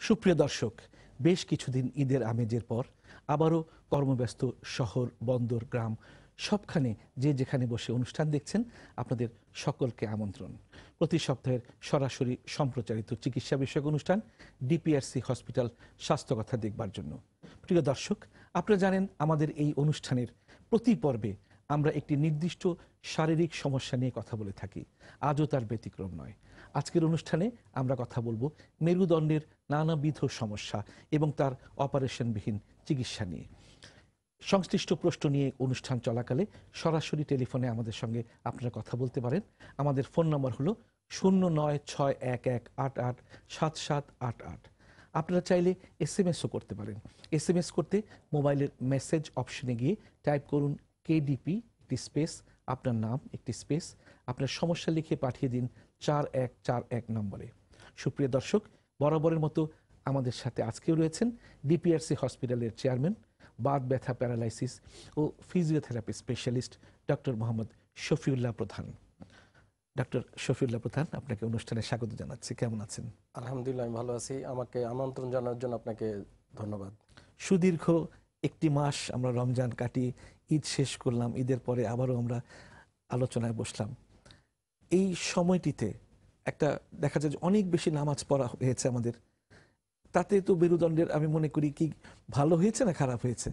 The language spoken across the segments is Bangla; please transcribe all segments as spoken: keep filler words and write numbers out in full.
সুপ্রিয় দর্শক, বেশ কিছুদিন ঈদের আমেজের পর আবারও কর্মব্যস্ত শহর, বন্দর, গ্রাম সবখানে যে যেখানে বসে অনুষ্ঠান দেখছেন, আপনাদের সকলকে আমন্ত্রণ। প্রতি সপ্তাহের সরাসরি সম্প্রচারিত চিকিৎসা বিষয়ক অনুষ্ঠান ডিপিআরসি হসপিটাল স্বাস্থ্য কথা দেখবার জন্য। প্রিয় দর্শক, আপনারা জানেন আমাদের এই অনুষ্ঠানের প্রতি পর্বে আমরা একটি নির্দিষ্ট শারীরিক সমস্যা নিয়ে কথা বলে থাকি। আজও তার ব্যতিক্রম নয়। আজকের অনুষ্ঠানে আমরা কথা বলবো মেরুদণ্ডের নানাবিধ সমস্যা এবং তার অপারেশনবিহীন চিকিৎসা নিয়ে। সংশ্লিষ্ট প্রশ্ন নিয়ে অনুষ্ঠান চলাকালে সরাসরি টেলিফোনে আমাদের সঙ্গে আপনারা কথা বলতে পারেন। আমাদের ফোন নম্বর হলো শূন্য নয় ছয় এক এক আট আট সাত সাত আট আট। আপনারা চাইলে এস এম এসও করতে পারেন। এস এম এস করতে মোবাইলের মেসেজ অপশনে গিয়ে টাইপ করুন কেডিপি, একটি স্পেস, আপনার নাম, একটি স্পেস, আপনার সমস্যা লিখে পাঠিয়ে দিন চার এক চার এক নম্বরে। সুপ্রিয় দর্শক, বরাবরের মতো আমাদের সাথে আজকেও রয়েছেন ডিপিআরসি হসপিটালের চেয়ারম্যান, বাত ব্যথা, প্যারালাইসিস ও physiotherapy specialist doctor Mohammad Shafiullah Pradhan. Doctor Shafiullah প্রধান, আপনাকে অনুষ্ঠানে স্বাগত জানাচ্ছি। কেমন আছেন? আলহামদুলিল্লাহ, আমি ভালো আছি। আমাকে আমন্ত্রণ জানার জন্য আপনাকে ধন্যবাদ। সুদীর্ঘ একটি মাস আমরা রমজান কাটিয়ে ঈদ শেষ করলাম। ঈদের পরে আবারও আমরা আলোচনায় বসলাম। এই সময়টিতে একটা দেখা যায় যে অনেক বেশি নামাজ পড়া হয়েছে আমাদের। তাতে তো মেরুদণ্ডের আমি মনে করি কি ভালো হয়েছে না খারাপ হয়েছে?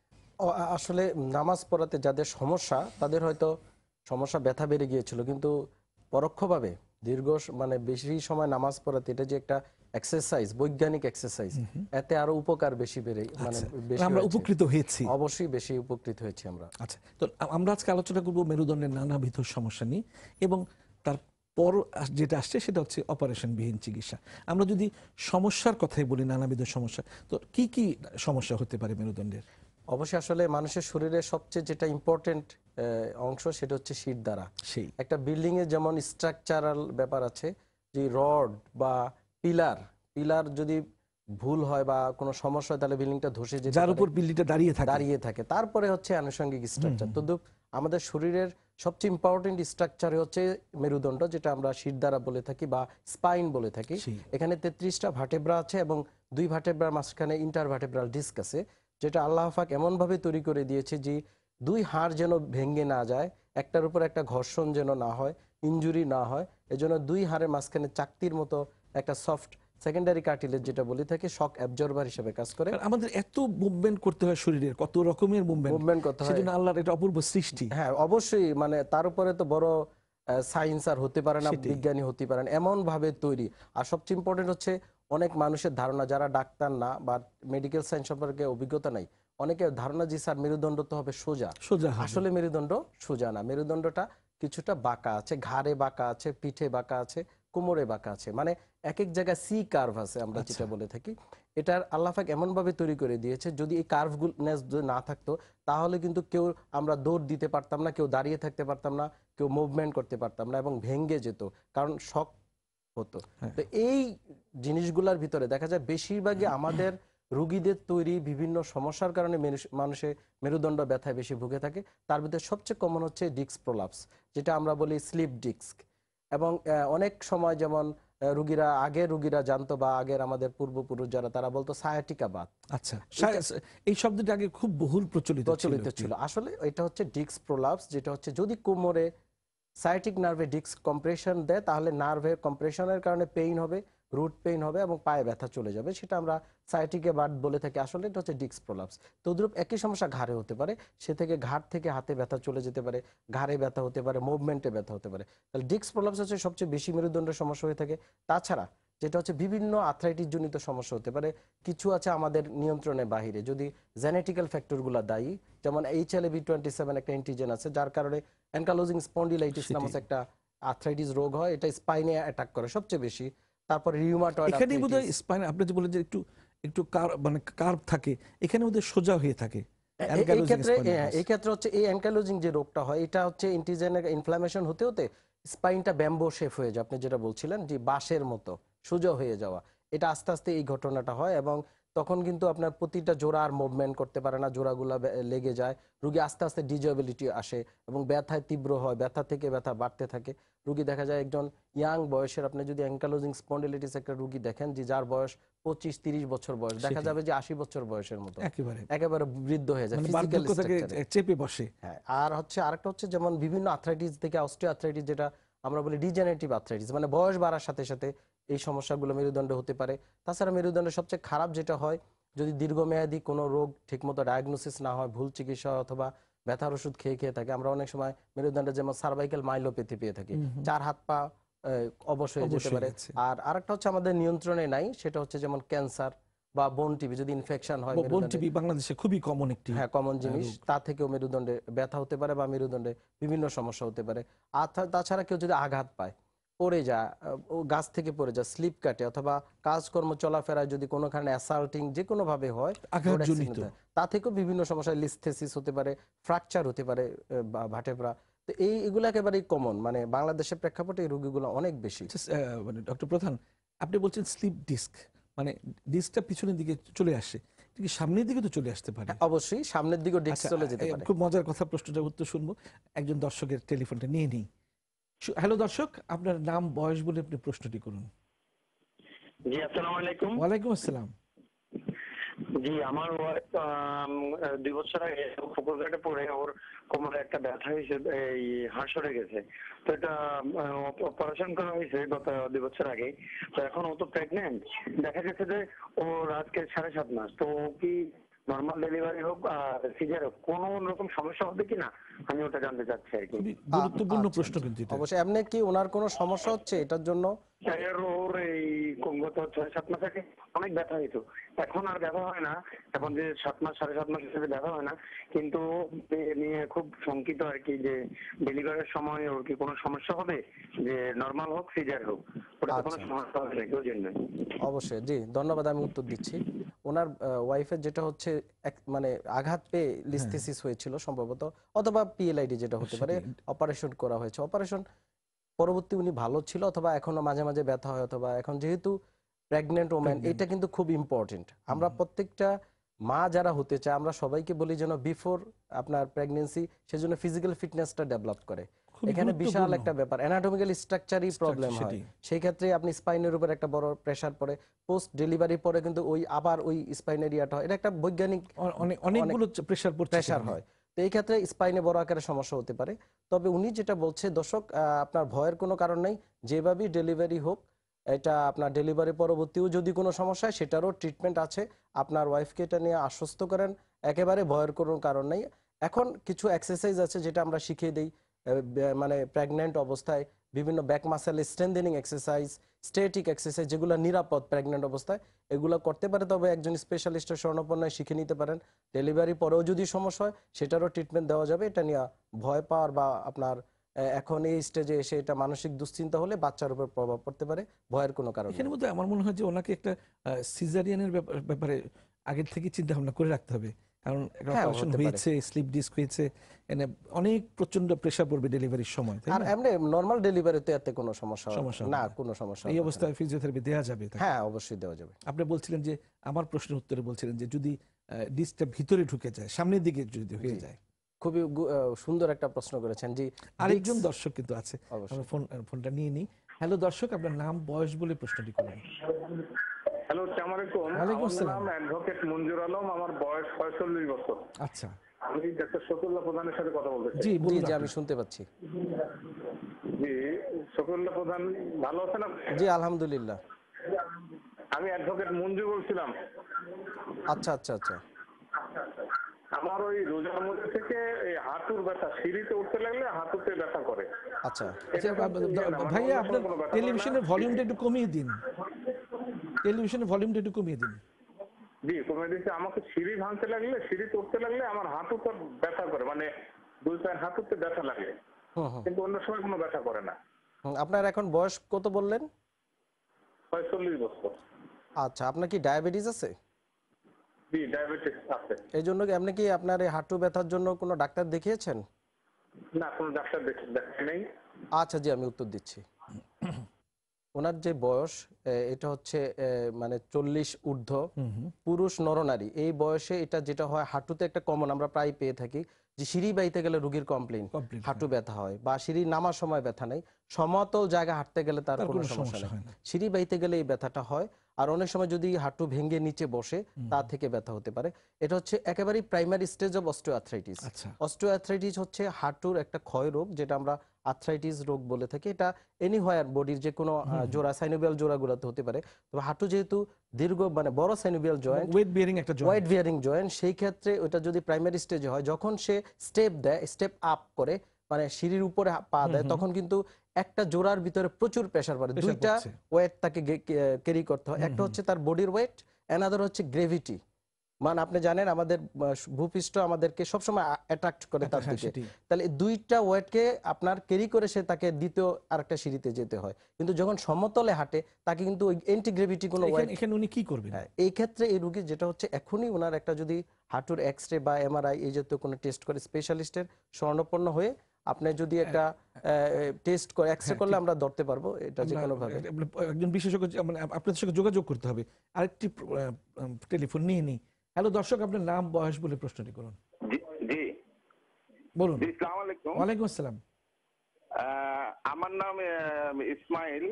আসলে নামাজ পড়াতে যাদের সমস্যা তাদের হয়তো সমস্যা ব্যথা বেড়ে গিয়েছিল, কিন্তু পরোক্ষভাবে দীর্ঘ মানে বেশি সময় নামাজ পড়াতে এটা যে একটা এক্সারসাইজ, বৈজ্ঞানিক এক্সারসাইজ, এতে আরো উপকার বেশি বেড়ে মানে বেশি আমরা উপকৃত হয়েছি। অবশ্যই বেশি উপকৃত হয়েছি আমরা। আচ্ছা, তো আমরা আজকে আলোচনা করব মেরুদণ্ডের নানাবিধ সমস্যা নিয়ে, এবং তার পর যেটা আসছে সেটা হচ্ছে অপারেশনবিহীন চিকিৎসা। আমরা যদি সমস্যার কথাই বলি, নানাবিধ সমস্যা, তো কি কি সমস্যা হতে পারে মেরুদণ্ডের? অবশ্যই আসলে মানুষের শরীরের সবচেয়ে যেটা ইম্পর্টেন্ট অংশ সেটা হচ্ছে শিরদাঁড়া। সেই একটা বিল্ডিং এর যেমন স্ট্রাকচারাল ব্যাপার আছে, যে রড বা পিলার পিলার যদি ভুল হয় বা কোনো সমস্যা হয় তাহলে বিল্ডিংটা ধসে যেতে পারে, যার উপর বিল্ডিংটা দাঁড়িয়ে থাকে দাঁড়িয়ে থাকে তারপরে হচ্ছে আনুষঙ্গিক স্ট্রাকচার। তো আমাদের শরীরের সবচেয়ে ইম্পর্টেন্ট স্ট্রাকচার হচ্ছে মেরুদণ্ড, যেটা আমরা শিরদাঁড়া বলে থাকি বা স্পাইন বলে থাকি। এখানে তেত্রিশটা ভার্টেব্রা আছে এবং দুই ভার্টেব্রার মাঝখানে ইন্টারভার্টেব্রাল ডিস্ক আছে, যেটা আল্লাহ পাক এমন ভাবে তৈরি করে দিয়েছে যে দুই হাড় যেন ভেঙে না যায়, একটার উপর একটা ঘর্ষণ যেন না হয়, ইনজুরি না হয়। এজন্য দুই হাড়ের মাঝখানে চাকতির মতো একটা সফট সেকেন্ডারি কার্টিলেজ যেটা বলে থাকে শক অ্যাবজর্বার হিসেবে কাজ করে। আমাদের এত মুভমেন্ট করতে হয়, শরীরের কত রকমের মুভমেন্ট মুভমেন্ট করতে হয়, সেজন্য আল্লাহর এটা অপূর্ব সৃষ্টি। হ্যাঁ অবশ্যই, মানে তার উপরে তো বড় সায়েন্স আর হতে পারে না, বিজ্ঞানী হতে পারেন, এমন ভাবে তৈরি। আর সবচেয়ে ইম্পর্টেন্ট হচ্ছে অনেক মানুষের ধারণা, যারা ডাক্তার না বা মেডিকেল সায়েন্স সম্পর্কে অভিজ্ঞতা নাই, অনেকের ধারণা যে স্যার মেরুদণ্ড তো হবে সোজা। সোজা আসলে মেরুদণ্ড সোজা না, মেরুদণ্ডটা কিছুটা বাঁকা আছে, ঘাড়ে বাঁকা আছে, পিঠে বাঁকা আছে, কোমরে বাঁকা আছে, মানে এক এক জায়গায় সি কার্ভ আছে আমরা যেটা বলে থাকি। এটার আল্লাহ পাক এমন ভাবে তৈরি করে দিয়েছে, যদি এই কার্ভনেস যদি না থাকতো তাহলে কিন্তু কেউ আমরা দৌড় দিতে পারতাম না, কেউ দাঁড়িয়ে থাকতে পারতাম না, কেউ মুভমেন্ট করতে পারতাম না এবং ভেঙে যেত, কারণ শক হতো। তো এই জিনিসগুলোর ভিতরে দেখা যায় বেশিরভাগই আমাদের রোগীদের তৈরি বিভিন্ন সমস্যার কারণে মানুষের মেরুদণ্ড ব্যথায় বেশি ভুগে থাকে। তার ভিতরে সবচেয়ে কমন হচ্ছে ডিস্ক প্রলাপস, যেটা আমরা বলি স্লিপ ডিস্ক। এবং অনেক সময় যেমন রোগীরা আগের রোগীরা জানতো বা আগের আমাদের পূর্বপুরুষ যারা, তারা বলতো সায়াটিকা বাত। আচ্ছা, এই শব্দটা আগে খুব বহুল প্রচলিত প্রচলিত ছিল। আসলে এটা হচ্ছে ডিস্ক প্রলাপস, যেটা হচ্ছে যদি কোমরে সায়াটিক নার্ভে ডিস্ক কম্প্রেশন দেয় তাহলে নার্ভের কম্প্রেশনের কারণে পেইন হবে, রুট পেইন হবে এবং পায়ে ব্যথা চলে যাবে, সেটা আমরা সায়াটিকে বাত বলে থাকি। আসলে এটা হচ্ছে ডিস্ক প্রলাপস। তদ্রূপ একই সমস্যা ঘাড়ে হতে পারে, সে থেকে ঘাড় থেকে হাতে ব্যথা চলে যেতে পারে, ঘাড়ে ব্যথা হতে পারে, মুভমেন্টে ব্যথা হতে পারে। তাহলে ডিস্ক প্রলাপস হচ্ছে সবচেয়ে বেশি মেরুদণ্ডের সমস্যা হয়ে থাকে। তাছাড়া যেটা হচ্ছে বিভিন্ন আর্থ্রাইটিস জনিত সমস্যা হতে পারে, কিছু আছে আমাদের নিয়ন্ত্রণের বাহিরে, যদি জেনেটিক্যাল ফ্যাক্টরগুলো দায়ী, যেমন H L A B twenty seven একটা অ্যান্টিজেন আছে, যার কারণে অ্যানকালোজিং স্পন্ডিলাইটিস নামক একটা আর্থ্রাইটিস রোগ হয়, এটা স্পাইনে অ্যাটাক করে সবচেয়ে বেশি। তারপর রিউমাটয়েড, এখানে বোধহয় স্পাইন আপনি যে বলেন যে একটু একটু কার্ভ মানে কার্ভ থাকে, এখানে বোধহয় সোজা হয়ে থাকে। এই ক্ষেত্রে এই ক্ষেত্রে হচ্ছে এই অ্যানকালোজিং যে রোগটা হয়, এটা হচ্ছে ইন্টিজেনের ইনফ্লামেশন হতে হতে স্পাইনটা ব্যাম্বো শেপ হয়ে যায়, আপনি যেটা বলছিলেন যে বাঁশের মতো সোজা হয়ে যাওয়া, এটা আস্তে আস্তে এই ঘটনাটা হয়। এবং তখন কিন্তু আপনার প্রতিটা জোড়ার মুভমেন্ট করতে পারে না, জোড়াগুলা বে- লেগে যায়, রুগী আস্তে আস্তে ডিজেবিলিটি আসে এবং ব্যথায় তীব্র হয়, ব্যথা থেকে ব্যথা বাড়তে থাকে। রুগী দেখা যায় একজন ইয়াং বয়সের, আপনি যদি অ্যাঙ্কালোজিং স্পন্ডিলিটিস একটা রুগী দেখেন যে যার বয়স পঁচিশ তিরিশ বছর বয়স, দেখা সেটাই। যাবে যে আশি বছর বয়সের মতো, একেবারে একেবারে বৃদ্ধ হয়ে যায় মানে ফিজিক্যাল বার্ধক্যটাকে স্ট্রাকচারে। চেপে বসে। হ্যাঁ, আর হচ্ছে আরেকটা হচ্ছে যেমন বিভিন্ন আর্থ্রাইটিস থেকে অস্টিও আর্থ্রাইটিস, যেটা আমরা বলি ডিজেনারেটিভ আর্থ্রাইটিস, মানে বয়স বাড়ার সাথে সাথে এই সমস্যাগুলো মেরুদণ্ডে হতে পারে। তাছাড়া মেরুদণ্ডের সবচেয়ে খারাপ যেটা হয়, যদি দীর্ঘমেয়াদী কোনো রোগ ঠিকমতো ডায়াগনোসিস না হয়, ভুল চিকিৎসা হয় অথবা ব্যথার ওষুধ খেয়ে খেয়ে থাকে, আমরা অনেক সময় মেরুদণ্ডে যেমন সার্ভাইকাল মাইলোপ্যাথি পেয়ে থাকি, হুম, হুম। চার হাত পা আহ, অবশ হয়ে যেতে অবশ্যই পারে। আছে। আর আরেকটা হচ্ছে আমাদের নিয়ন্ত্রণে নাই, সেটা হচ্ছে যেমন ক্যান্সার বা বোন টিবি, যদি ইনফেকশন হয় বোন মেরুদণ্ডে, টিবি বাংলাদেশে খুবই কমন একটি হ্যাঁ কমন আহ, জিনিস, রোগ। তা থেকেও মেরুদণ্ডে ব্যথা হতে পারে বা মেরুদণ্ডে বিভিন্ন সমস্যা হতে পারে। আর তা- তাছাড়া কেউ যদি আঘাত পায়, পড়ে যায়, আহ, ও গাছ থেকে পড়ে যায়, স্লিপ কাটে, অথবা কাজকর্ম চলাফেরায় যদি কোনো কারণে অ্যাসাল্টিং যে কোনো ভাবে হয়, রোড আঘাতজনিত। অ্যাক্সিডেন্ট হয়, তা থেকেও বিভিন্ন সমস্যা, লিস্থেসিস হতে পারে, ফ্র্যাকচার হতে পারে, আহ, বা ভাটেব্রা। তো এই এগুলো একেবারেই কমন, মানে বাংলাদেশের প্রেক্ষাপটে এই রোগীগুলো অনেক বেশি। আচ্ছা, আহ, মানে ডক্টর প্রধান, আপনি বলছেন স্লিপ ডিস্ক, মানে ডিস্কটা পিছনের দিকে চলে আসে, এটা কি সামনের দিকে তো চলে আসতে পারে? হ্যাঁ, অবশ্যই সামনের দিকেও ডিস্ক আচ্ছা, চলে যেতে এ, পারে। খুব মজার কথা, প্রশ্নটার উত্তর শুনবো। একজন দর্শকের টেলিফোনটা নিয়ে নিই। শু- হ্যালো দর্শক, আপনার নাম বয়স বলে আপনি প্রশ্নটি করুন। জি আসসালামু আলাইকুম। ওয়ালাইকুম আসসালাম। জি আমার ওয়াইফ দুই বছর আগে পুকুর ঘাটে পড়ে ওর কোমরে একটা ব্যথা হয়েছে, এই হাড় সরে গেছে। তো এটা অপারেশন করা হয়েছে গত দুই বছর আগে। তো এখন ও তো প্রেগনেন্ট, দেখা গেছে যে ওর আজকে সাড়ে সাত মাস। তো ও কি নর্মাল ডেলিভারি হোক আর সিজার হোক কোনো রকম সমস্যা হবে কিনা আমি ওটা জানতে চাচ্ছি আর কি। খুবই আ- গুরুত্বপূর্ণ আচ্ছা প্রশ্ন আচ্ছা, কিন্তু এটা। অবশ্যই। এমনি কি ওনার কোনো সমস্যা হচ্ছে এটার জন্য? এর ওর এই গত ছয় সাত মাস আগে অনেক ব্যথা হইতো, এখন আর ব্যথা হয় না। এখন যে সাত মাস সাড়ে সাত মাস হিসেবে ব্যথা হয় না, কিন্তু এ নিয়ে খুব শঙ্কিত আর কি, যে ডেলিভারির সময় ওর কি কোনো সমস্যা হবে, যে নর্মাল হোক সিজার হোক, ওটাতে কোনো আচ্ছা, সমস্যা হবে না কেউ জন্য। অবশ্যই। জি, ধন্যবাদ, আমি উত্তর দিচ্ছি। ওনার ওয়াইফের যেটা হচ্ছে এক- মানে আঘাত পেয়ে হ্যাঁ, লিস্থেসিস হয়েছিল সম্ভবত, অথবা পিএলআইডি যেটা হতে পারে, সেটাই। অপারেশন করা হয়েছে। অপারেশন পরবর্তী উনি ভালো ছিল, অথবা এখনো মাঝে মাঝে ব্যথা হয়, অথবা এখন যেহেতু প্রেগনেন্ট ওম্যান, Pregnant। এটা কিন্তু খুব ইম্পর্টেন্ট। আমরা হুম, প্রত্যেকটা মা যারা হতে চায়, আমরা সবাইকে বলি যেন বিফোর আপনার প্রেগনেন্সি সেজন্য ফিজিক্যাল ফিটনেসটা ডেভেলপ করে। খুবই এখানে বিশাল গুরুত্বপূর্ণ একটা ব্যাপার, অ্যানাটমিক্যাল স্ট্রাকচারই প্রবলেম স্ট্রাকচার, হয়। সেটাই। সেই ক্ষেত্রে আপনি স্পাইনের উপর একটা বড় প্রেসার পড়ে, পোস্ট ডেলিভারি পরে কিন্তু ওই আবার ওই স্পাইন এরিয়াটা হয়, এটা একটা বৈজ্ঞানিক অ- অনেক অনেক অনেকগুলো প্রেশার পড়ছে প্রেসার সেখানে। হয়। তো এই ক্ষেত্রে স্পাইনে বড় আকারের সমস্যা হতে পারে। তবে উনি যেটা বলছে দর্শক, আহ, আপনার ভয়ের কোনো কারণ নেই, যেভাবেই ডেলিভারি হোক, এটা আপনার ডেলিভারি পরবর্তীও যদি কোনো সমস্যা হয় সেটারও ট্রিটমেন্ট আছে। আপনার ওয়াইফকে এটা নিয়ে আশ্বস্ত করেন, একেবারে ভয়ের কোনো কারণ নেই। এখন কিছু এক্সারসাইজ আছে যেটা আমরা শিখিয়ে দিই, আহ, বে- মানে প্রেগন্যান্ট অবস্থায় বিভিন্ন back muscle strengthening exercise, static exercise, যেগুলো নিরাপদ প্রেগন্যান্ট অবস্থায়, এগুলো করতে পারে। তবে একজন স্পেশালিস্টের শরণাপন্নায় শিখে নিতে পারেন। ডেলিভারি পরেও যদি সমস্যা হয় সেটারও ট্রিটমেন্ট দেওয়া যাবে। এটা নিয়ে ভয় পাওয়ার বা আপনার আহ, এখন এই স্টেজে এসে এটা মানসিক দুশ্চিন্তা হলে বাচ্চার উপর প্রভাব পড়তে পারে, ভয়ের কোনো কারণ এখানে নেই। মধ্যে আমার মনে হয় যে ওনাকে একটা সিজারিয়ানের ব্যাপারে আগের থেকে চিন্তা ভাবনা করে রাখতে হবে, কারণ একটা হ্যাঁ, অপারেশন হতে পারে। হয়েছে, স্লিপ ডিস্ক হয়েছে, এনে অনেক প্রচন্ড প্রেশার পড়বে ডেলিভারির সময়, তাই আর না? এমনি নর্মাল ডেলিভারিতে এতে কোনো সমস্যা সমস্যা হবে না, না। কোনো সমস্যা এই হবে না। অবস্থায় ফিজিওথেরাপি দেওয়া যাবে তাকে। হ্যাঁ, অবশ্যই দেওয়া যাবে। আপনি বলছিলেন যে, আমার প্রশ্নের উত্তরে বলছিলেন যে যদি ডিস্কটা ভিতরে ঢুকে যায়, সামনের দিকে যদি হয়ে জি, যায়। খুবই গু- আহ, সুন্দর একটা প্রশ্ন করেছেন। জি, আরেকজন ডিস্ক, দর্শক কিন্তু আছে, আমরা অবশ্যই। ফোন ফোনটা নিয়ে নিই। হ্যালো দর্শক, আপনার নাম বয়স বলে প্রশ্নটি করুন। হ্যালো, আসসালামু আলাইকুম। ওয়ালাইকুম আমার আসসালাম। নাম অ্যাডভোকেট মঞ্জুর আলম, আমার বয়স পঁয়তাল্লিশ বছর। আচ্ছা, আমি ডাক্তার শফিউল্লাহ প্রধানের সাথে কথা বলতে চাই। জি জি বলুন জি, আপনি। আমি শুনতে পাচ্ছি। জি, শফিউল্লাহ প্রধান ভালো আছেন আপনি? জি, আলহামদুলিল্লাহ। আমি অ্যাডভোকেট মঞ্জু বলছিলাম। আচ্ছা আচ্ছা আচ্ছা। আমার ওই রোজার মধ্যে থেকে এই হাঁটুর ব্যথা, সিঁড়িতে উঠতে লাগলে হাঁটুতে ব্যথা করে। আচ্ছা আচ্ছা, এটা বা- কিন্তু বা- ইয়ে না, মানে ভাইয়া অন্য আপনার সময় কোনো ব্যথা করে না। টেলিভিশনের ভলিউমটা একটু কমিয়ে দিন, টেলিভিশনের ভলিউমটা একটু কমিয়ে দিন। জি, কমে দিচ্ছে। আমাকে সিঁড়ি ভাঙতে লাগলে, সিঁড়িতে উঠতে লাগলে আমার হাঁটুতে ব্যথা করে, মানে দুই পায়ের হাঁটুতে ব্যথা লাগে, হুম হুম কিন্তু অন্য সময় কোনো ব্যথা করে না। হুম। আপনার এখন বয়স কত বললেন? পঁয়তাল্লিশ বছর। আচ্ছা, আপনার কি ডায়াবেটিস আছে? জি, ডায়াবেটিস আছে। এই জন্য কি আপনি কি আপনার এই হাঁটু ব্যথার জন্য কোনো ডাক্তার দেখিয়েছেন? না, কোনো ডাক্তার দেখে দেখাই নেই। আচ্ছা, জি, আমি উত্তর দিচ্ছি। ওনার যে বয়স এ, এটা হচ্ছে এ, মানে চল্লিশ ঊর্ধ্ব, পুরুষ নরনারী এই বয়সে এটা যেটা হয় হাঁটুতে একটা কমন আমরা প্রায় পেয়ে থাকি যে সিঁড়ি বাইতে গেলে রোগীর কমপ্লেইন Complaint হাঁটু ব্যথা হয় বা সিঁড়ি নামার সময় ব্যথা নেই, সমতল জায়গা হাঁটতে গেলে তার তার কোনো কোনো সমস্যা সমস্যা নেই, হয় না। সিঁড়ি বাইতে গেলে এই ব্যথাটা হয়। আর অনেক সময় যদি হাঁটু ভেঙে নিচে বসে তা থেকে ব্যথা হতে পারে। এটা হচ্ছে একেবারেই প্রাইমারি স্টেজ অফ অস্টিওআর্থ্রাইটিস। আচ্ছা। অস্টিওআর্থ্রাইটিস হচ্ছে হাঁটুর একটা ক্ষয় রোগ যেটা আমরা আর্থ্রাইটিস রোগ বলে থাকি। এটা এনিহোয়ার বডির যে কোনো আহ, জোড়া সাইনোভিয়াল জোড়াগুলোতে হতে পারে। তবে হাঁটু যেহেতু দীর্ঘ মানে বড় সাইনোভিয়াল জয়েন্ট, ওয়েট বিয়ারিং একটা জয়েন্ট। ওয়াইড বিয়ারিং জয়েন্ট, সেই ক্ষেত্রে ওটা যদি প্রাইমারি স্টেজে হয়, যখন সে স্টেপ দেয়, স্টেপ আপ করে মানে সিঁড়ির উপরে হা- পা দেয়, তখন কিন্তু একটা জোড়ার ভিতরে প্রচুর প্রেসার পড়ে। Pressure দুইটা পড়ছে। ওয়েট তাকে ক্যারি করতে হয়। একটা হচ্ছে তার বডির ওয়েট, অ্যানাদার হচ্ছে গ্রেভিটি। মানে আপনি জানেন আমাদের আহ, ভূপৃষ্ঠ আমাদেরকে সবসময় অ্যাট্রাক্ট করে তার হ্যাঁ, দিকে। সেটাই। তাহলে এই দুইটা ওয়েটকে আপনার ক্যারি করে সে তাকে দ্বিতীয় আরেকটা সিঁড়িতে যেতে হয়। কিন্তু যখন সমতলে হাঁটে তাকে কিন্তু ওই এন্টি গ্রেভিটি কোনো ওয়েট। এখানে এখানে উনি কি করবেন? হ্যাঁ, এই ক্ষেত্রে এই রোগীর যেটা হচ্ছে এখনই ওনার একটা যদি হাঁটুর এক্স-রে বা এমআরআই এই জাতীয় কোনো টেস্ট করে স্পেশালিস্টের শরণাপন্ন হয়ে আপনি যদি একটা টেস্ট করে এক্স-রে করলে আমরা ধরতে পারবো এটা যে আমরা কোনো ভাবে। একজন বিশেষজ্ঞ যে- মানে আপনাদের সঙ্গে যোগাযোগ করতে হবে। আরেকটি টেলিফোন নিয়ে নিই। হ্যালো দর্শক, আপনার নাম বয়স বলে প্রশ্নটি করুন। জি জি বলুন। জি, আসসালামু আলাইকুম। ওয়ালাইকুম আসসালাম। আহ, আমার নাম আহ, ইসমাইল,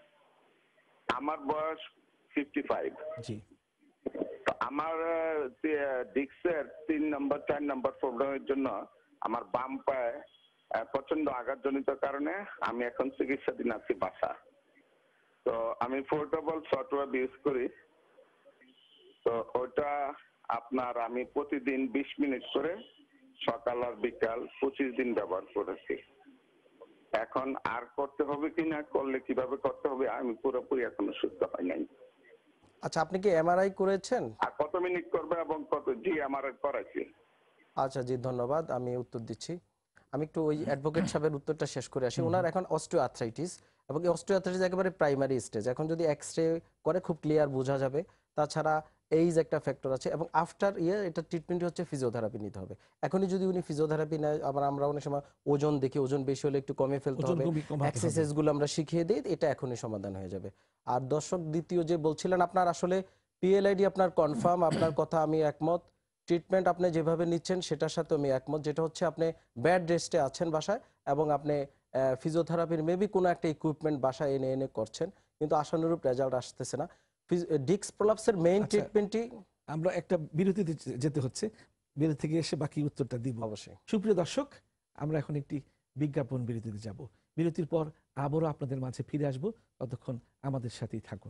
আমার বয়স ফিফটি ফাইভ। জি। তো আমার ডিক্সের তিন নম্বর চার নম্বর প্রবলেমের জন্য আমার বাম পায়ে আহ, প্রচন্ড আঘাতজনিত কারণে আমি এখন চিকিৎসাধীন আছি বাসা। তো আমি পোর্টেবল সফটওয়্যার ইউজ করি। তো ওটা আপনার আমি প্রতিদিন বিশ মিনিট করে সকাল আর বিকাল পঁচিশ দিন ব্যবহার করেছি। এখন আর করতে হবে কিনা, করলে কিভাবে করতে হবে, আমি পুরোপুরি এখনো সুস্থ হয় নাই। আচ্ছা, আপনি কি এমআরআই করেছেন? আর কত মিনিট করবে এবং কত? জি, আমার করাইছি। আচ্ছা জি, ধন্যবাদ, আমি উত্তর দিচ্ছি। আমি একটু ওই অ্যাডভোকেট সাহেবের উত্তরটা শেষ করে আসি। ওনার এখন অস্টিওআর্থ্রাইটিস এবং এই অস্টিওআর্থ্রাইটিস একেবারে প্রাইমারি স্টেজ। এখন যদি এক্স-রে করে খুব ক্লিয়ার বোঝা যাবে। তাছাড়া এইজ একটা ফ্যাক্টর আছে এবং আফটার ইয়ার এটা ট্রিটমেন্ট হচ্ছে ফিজিওথেরাপি নিতে হবে। এখনই যদি উনি ফিজিওথেরাপি নেয়, আবার আমরা অনেক সময় ওজন দেখি, ওজন বেশি হলে একটু কমে ফেলতে ওজন হবে, কমই কমাতে হবে। এক্সারসাইজ গুলো আমরা শিখিয়ে দিই, এটা এখনই সমাধান হয়ে যাবে। আর দর্শক দ্বিতীয় যে বলছিলেন আপনার আসলে পিএলআইডি আপনার কনফার্ম, আপনার কথা আমি একমত। ট্রিটমেন্ট আপনি যেভাবে নিচ্ছেন সেটার সাথে আমি একমত, যেটা হচ্ছে আপনি ব্যাড রেস্টে আছেন বাসায় এবং আপনি ফিজিওথেরাপির মেবি কোনো একটা ইকুইপমেন্ট বাসায় এনে এনে করছেন, কিন্তু আশানুরূপ রেজাল্ট আসতেছে না। ডিস্ক প্রলাপসের মেইন আচ্ছা। ট্রিটমেন্টই আমরা একটা বিরতিতে যে- যেতে হচ্ছে, বিরতি থেকে এসে বাকি উত্তরটা দিব। অবশ্যই। সুপ্রিয় দর্শক, আমরা এখন একটি বিজ্ঞাপন বিরতিতে যাব। বিরতির পর আবারও আপনাদের মাঝে ফিরে আসব। ততক্ষণ আমাদের সাথেই থাকুন।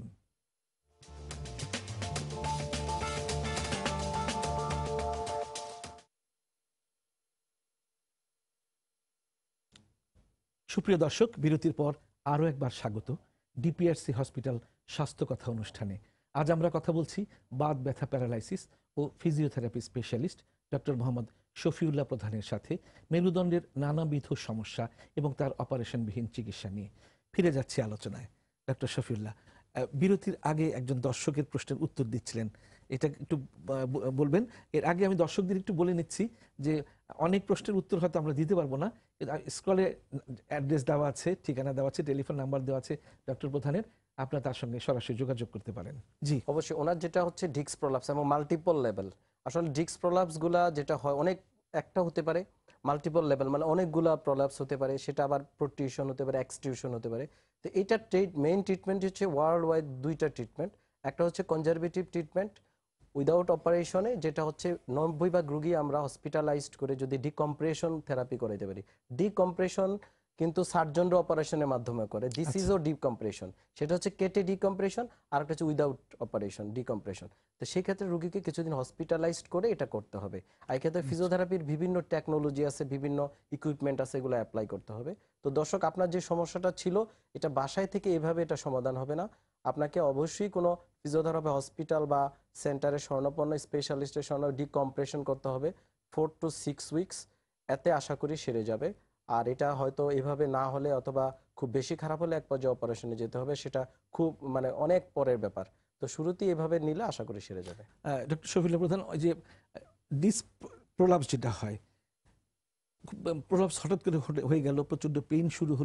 সুপ্রিয় দর্শক, বিরতির পর আরও একবার স্বাগত ডিপিআরসি হসপিটাল স্বাস্থ্য কথা অনুষ্ঠানে। আজ আমরা কথা বলছি বাত ব্যথা, প্যারালাইসিস ও physiotherapy specialist doctor Mohammad Shafiullah প্রধানের সাথে মেরুদণ্ডের নানাবিধ সমস্যা এবং তার অপারেশনবিহীন চিকিৎসা নিয়ে ফিরে যাচ্ছি আলোচনায়। ডক্টর শফিউল্লাহ, আহ, বিরতির আগে একজন দর্শকের প্রশ্নের উত্তর দিচ্ছিলেন, এটা একটু আহ, ব- বলবেন। এর আগে আমি দর্শকদের একটু বলে নিচ্ছি যে অনেক প্রশ্নের উত্তর হয়তো আমরা দিতে পারবো না। স্ক্রলে অ্যাড্রেস দেওয়া আছে, ঠিকানা দেওয়া আছে, টেলিফোন নাম্বার দেওয়া আছে ডক্টর প্রধানের, আপনারা তার সঙ্গে সরাসরি যোগাযোগ করতে পারেন। জি। অবশ্যই ওনার যেটা হচ্ছে ডিস্ক প্রলাপস এবং মাল্টিপল লেভেল। আসলে ডিস্ক প্রলাপস গুলা যেটা হয় অনেক একটা হতে পারে, মাল্টিপল লেভেল মানে অনেকগুলা প্রলাপস হতে পারে, সেটা আবার প্রোটিউশন হতে পারে, এক্সটিউশন হতে পারে। তো এটা মেইন ট্রিটমেন্ট হচ্ছে ওয়ার্ল্ড ওয়াইড দুইটা ট্রিটমেন্ট। একটা হচ্ছে কনজারভেটিভ ট্রিটমেন্ট উইদাউট অপারেশনে, যেটা হচ্ছে নব্বই ভাগ রুগী আমরা হসপিটালাইজড করে যদি ডিকম্প্রেশন থেরাপি করাইতে পারি। ডিকম্প্রেশন কিন্তু সার্জনরা অপারেশনের মাধ্যমে করে, দিস ইজ ও ডিকম্প্রেশন। সেটা হচ্ছে কেটে ডিকম্প্রেশন, আর একটা হচ্ছে উইদাউট অপারেশন ডিকম্প্রেশন। তো সেই ক্ষেত্রে রুগীকে কিছুদিন হসপিটালাইজড করে এটা করতে হবে। আর এই ক্ষেত্রে ফিজিওথেরাপির বিভিন্ন টেকনোলজি আছে, বিভিন্ন ইকুইপমেন্ট আছে, এগুলো অ্যাপ্লাই করতে হবে। তো দর্শক, আপনার যে সমস্যাটা ছিল এটা বাসায় থেকে এভাবে এটা সমাধান হবে না। আপনাকে অবশ্যই কোনো ফিজিওথেরাপি হসপিটাল বা সেন্টারে স্বর্ণপন্ন স্পেশালিস্টের স্বর্ণ ডিকম্প্রেশন করতে হবে ফোর টু সিক্স উইকস। এতে আশা করি সেরে যাবে। আর এটা হয়তো এভাবে না হলে অথবা খুব বেশি খারাপ হলে এক পর্যায়ে অপারেশনে যেতে হবে, সেটা খুব মানে অনেক পরের ব্যাপার। তো শুরুতেই এভাবে নিলে আশা করি সেরে যাবে। ডক্টর শফিউল্লাহ প্রধান, ওই যে ডিস প্রলাপস যেটা হয়, প্রলাপস হঠাৎ করে হয়ে গেল, প্রচন্ড পেইন শুরু হলো,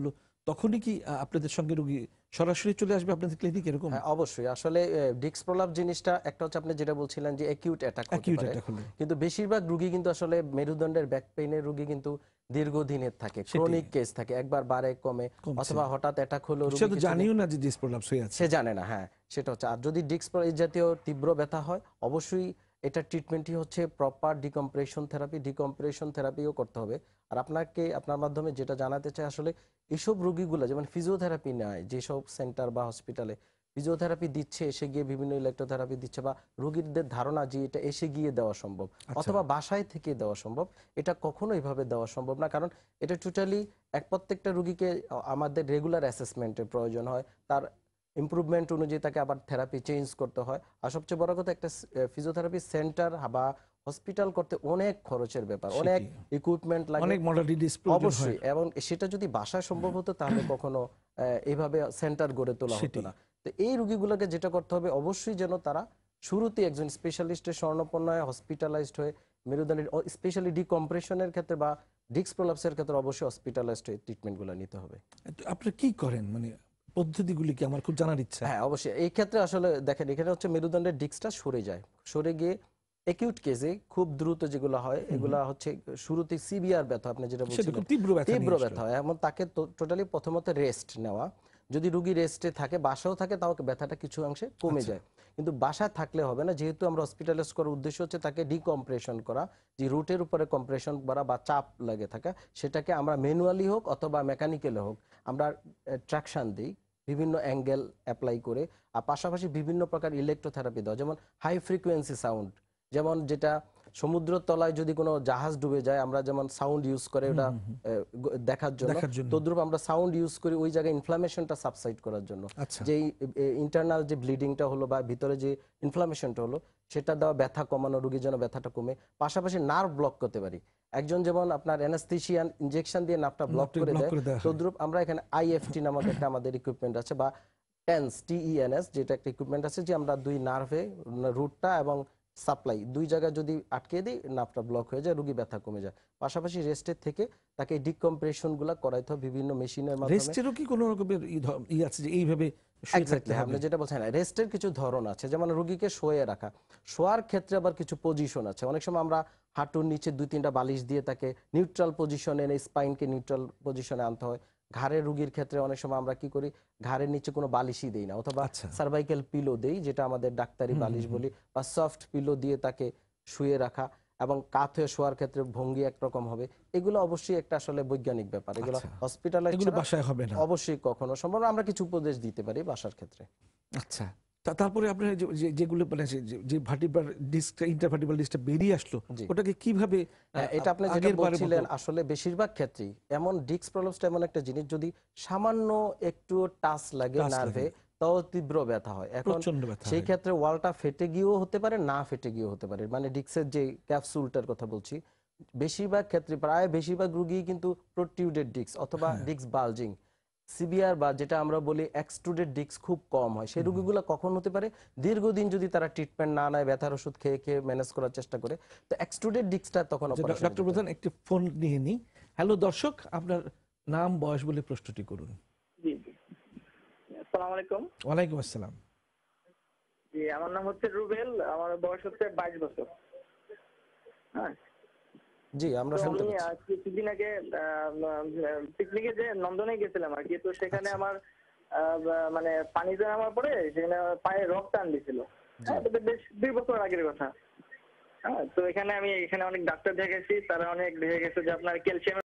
তখনই কি আহ, আপনাদের সঙ্গে রোগী সরাসরি চলে আসবে আপনাদের ক্লিনিক এরকম? হ্যাঁ অবশ্যই। আসলে ডিস্ক প্রলাপ জিনিসটা একটা হচ্ছে আপনি যেটা বলছিলেন যে অ্যাকিউট অ্যাটাক হতে অ্যাকিউট পারে, অ্যাটাক হলে কিন্তু বেশিরভাগ রোগী কিন্তু আসলে মেরুদণ্ডের ব্যাক পেইনের রোগী কিন্তু দীর্ঘদিনের থাকে, সেটাই। ক্রনিক কেস থাকে, একবার বাড়ে কমে, কমছে। অথবা হঠাৎ অ্যাটাক হলো সে রোগী তো কিছুদিন- জানিও না যে ডিস প্রলাপস হয়ে আছে। সে জানে না। হ্যাঁ, সেটা হচ্ছে। আর যদি ডিস্ক এই জাতীয় তীব্র ব্যথা হয়, অবশ্যই এটা ট্রিটমেন্টই হচ্ছে প্রপার ডিকম্প্রেশন থেরাপি। ডিকম্প্রেশন থেরাপিও করতে হবে। আর আপনাকে আপনার মাধ্যমে যেটা জানাতে চাই, আসলে এসব রোগীগুলো যেমন ফিজিওথেরাপি নেয় যেসব সেন্টার বা হসপিটালে, ফিজিওথেরাপি দিচ্ছে, এসে গিয়ে বিভিন্ন ইলেকট্রোথেরাপি দিচ্ছে, বা রোগীদের ধারণা যে এটা এসে গিয়ে দেওয়া সম্ভব অথবা বাসায় থেকে দেওয়া সম্ভব, এটা কখনো এইভাবে দেওয়া সম্ভব না। কারণ এটা টোটালি এক প্রত্যেকটা রোগীকে আমাদের রেগুলার অ্যাসেসমেন্টের প্রয়োজন হয়, তার ইমপ্রুভমেন্ট অনুযায়ী তাকে আবার থেরাপি চেঞ্জ করতে হয়। আর সবচেয়ে বড় কথা, একটা ফিজিওথেরাপি সেন্টার বা হসপিটাল করতে অনেক খরচের ব্যাপার, অনেক ইকুইপমেন্ট লাগে, অনেক মডালিটিস প্রয়োজন হয়। অবশ্যই। এবং সেটা যদি বাসায় সম্ভব হতো তাহলে কখনো আহ, এইভাবে সেন্টার গড়ে তোলা হতো সেটাই। না। তো এই রোগীগুলোকে যেটা করতে হবে, অবশ্যই যেন তারা শুরুতে একজন স্পেশালিস্টের শরণাপন্ন হয়ে হসপিটালাইজড হয়ে মেরুদণ্ডের স্পেশালি ডিকম্প্রেশনের ক্ষেত্রে বা ডিস্ক প্রলাপসের ক্ষেত্রে অবশ্যই হসপিটালাইজড হয়ে ট্রিটমেন্টগুলো নিতে হবে। তো আপনারা কি করেন, মানে পদ্ধতিগুলি কি আমার খুব জানার ইচ্ছা। হ্যাঁ অবশ্যই। এই ক্ষেত্রে আসলে দেখেন, এখানে হচ্ছে মেরুদণ্ডের ডিস্কটা সরে যায়, সরে গিয়ে একিউট কেসে খুব দ্রুত যেগুলো হয়, এগুলা হচ্ছে শুরুতে সিভিয়ার ব্যথা, আপনি যেটা সেটা বলছিলেন খুব তীব্র ব্যথা নিয়ে তীব্র আসলো। ব্যথা হয়, এমন তাকে টোটালি প্রথমত রেস্ট নেওয়া। যদি রুগী রেস্টে থাকে, বাসাও থাকে, তাও ব্যথাটা কিছু অংশে কমে যায়। কিন্তু বাসায় থাকলে হবে না, যেহেতু আমরা হসপিটালাইজ করার উদ্দেশ্য হচ্ছে তাকে ডিকম্প্রেশন করা, যে রুটের উপরে কম্প্রেশন করা বা চাপ লাগে থাকা, সেটাকে আমরা ম্যানুয়ালি হোক অথবা মেকানিক্যালি হোক আমরা ট্রাকশন দিই বিভিন্ন অ্যাঙ্গেল অ্যাপ্লাই করে। আর পাশাপাশি বিভিন্ন প্রকার ইলেকট্রোথেরাপি দেওয়া, যেমন হাই ফ্রিকোয়েন্সি সাউন্ড, যেমন যেটা সমুদ্র তলায় যদি কোনো জাহাজ ডুবে যায়, আমরা যেমন সাউন্ড ইউজ করে ওটা আহ, গ- দেখার জন্য, দেখার জন্য। তদ্রুপ আমরা সাউন্ড ইউজ করি ওই জায়গায় ইনফ্লামেশনটা সাবসাইড করার জন্য। আচ্ছা। যে ইন্টারনাল যে ব্লিডিংটা হলো বা ভিতরে যে ইনফ্লামেশনটা হলো, সেটা দেওয়া ব্যথা কমানো, রোগীর যেন ব্যথাটা কমে। পাশাপাশি নার্ভ ব্লক করতে পারি, একজন যেমন আপনার অ্যানাস্থেশিয়ান ইনজেকশন দিয়ে নার্ভটা ব্লক নার্ভটা করে block দেয়, করে দেওয়া হয়। তদ্রুপ আমরা এখানে আইএফটি নামক একটা আমাদের ইকুইপমেন্ট আছে, বা টেন্স টিইএনএস যেটা একটা ইকুইপমেন্ট আছে, যে আমরা দুই নার্ভে রুটটা এবং সাপ্লাই দুই জায়গায় যদি আটকে দিই, নার্ভটা ব্লক হয়ে যায়, রোগী ব্যথা কমে যায়। পাশাপাশি রেস্টের থেকে তাকে ডিকম্প্রেশন গুলা করাইতে হবে বিভিন্ন মেশিনের মাধ্যমে। রেস্টেরও কি কোনো রকমের ই ধ- ই আছে যে এইভাবে শুয়ে থাকতে এক্স্যাক্টলি, হবে? আপনি যেটা বলছেন, রেস্টের কিছু ধরন আছে, যেমন রোগীকে শোয়ে রাখা, শোয়ার ক্ষেত্রে আবার কিছু পজিশন আছে। অনেক সময় আমরা হাঁটুর নিচে দুই তিনটা বালিশ দিয়ে তাকে নিউট্রাল পজিশনে এনে স্পাইনকে নিউট্রাল পজিশনে আনতে হয়। ঘাড়ের রোগীর ক্ষেত্রে অনেক সময় আমরা কি করি, ঘাড়ের নিচে কোনো বালিশই দেই না, অথবা আচ্ছা। সার্ভাইকেল পিলো দেই, যেটা আমাদের ডাক্তারি বালিশ বলি, বা সফট পিলো দিয়ে তাকে শুয়ে রাখা। এবং কাত হয়ে শোয়ার ক্ষেত্রে ভঙ্গি একরকম হবে। এগুলো অবশ্যই একটা আসলে বৈজ্ঞানিক ব্যাপার, এগুলো আচ্ছা। হসপিটালাইজ এগুলো বাসায় হবে না। অবশ্যই কখনো সম্ভব না। আমরা কিছু উপদেশ দিতে পারি বাসার ক্ষেত্রে। আচ্ছা। তা- তারপরে আপনার যে- যে- যেগুলো মানে যে- যে- যে ভার্টিব্রাল ডিস্ক ইন্টারভার্টিব্রাল ডিস্কটা বেরিয়ে আসলো, জি। ওটাকে কিভাবে হ্যাঁ, আহ, এটা আপনি যেটা আগের বারের বলছিলেন, মতো- আসলে বেশিরভাগ ক্ষেত্রেই এমন ডিস্ক প্রলাপসটা এমন একটা জিনিস, যদি সামান্য একটু টাচ লাগে Touch নার্ভে, লাগে। তাও তীব্র ব্যথা হয়। এখন প্রচন্ড ব্যথা সেই হয়। ক্ষেত্রে ওয়ালটা ফেটে গিয়েও হতে পারে, না ফেটে গিয়েও হতে পারে, মানে ডিস্কের যে ক্যাপসুলটার কথা বলছি, বেশিরভাগ ক্ষেত্রে প্রায় বেশিরভাগ রোগী কিন্তু প্রোটিউডেড ডিস্ক অথবা ডিস্ক বালজিং, সিবিআর বা যেটা আমরা বলি এক্সট্রুডেড ডিস্ক খুব কম হয়। সেই রোগীগুলো কখন হতে পারে, দীর্ঘদিন যদি তারা ট্রিটমেন্ট না নেয়, ব্যথার ওষুধ খেয়ে খেয়ে ম্যানেজ করার চেষ্টা করে, তো এক্সট্রুডেড ডিস্কটা তখন আচ্ছা, অপারেশন। ডক্টর প্রধান একটি ফোন নিয়ে নিই। হ্যালো দর্শক, আপনার নাম বয়স বলে প্রশ্নটি করুন। জি জি আসসালামু আলাইকুম। ওয়ালাইকুম আসসালাম। জি আমার নাম হচ্ছে রুবেল, আমার বয়স হচ্ছে বাইশ বছর। হ্যাঁ, জি আমরা তো শুনতে আমি পাচ্ছি। আহ, কিছুদিন আগে পিকনিকে যে নন্দনে গেছিলাম আর কি, তো সেখানে আচ্ছা। আমার আহ, বা- মানে পানিতে নামার পরে সেখানে পায়ে রক টান দিছিল। হ্যাঁ, এটা তো বেশ দুই বছর আগের কথা। হ্যাঁ, তো এখানে আমি এখানে অনেক ডাক্তার দেখেছি, তারা অনেক দেখে গেছে যে আপনার ক্যালসিয়াম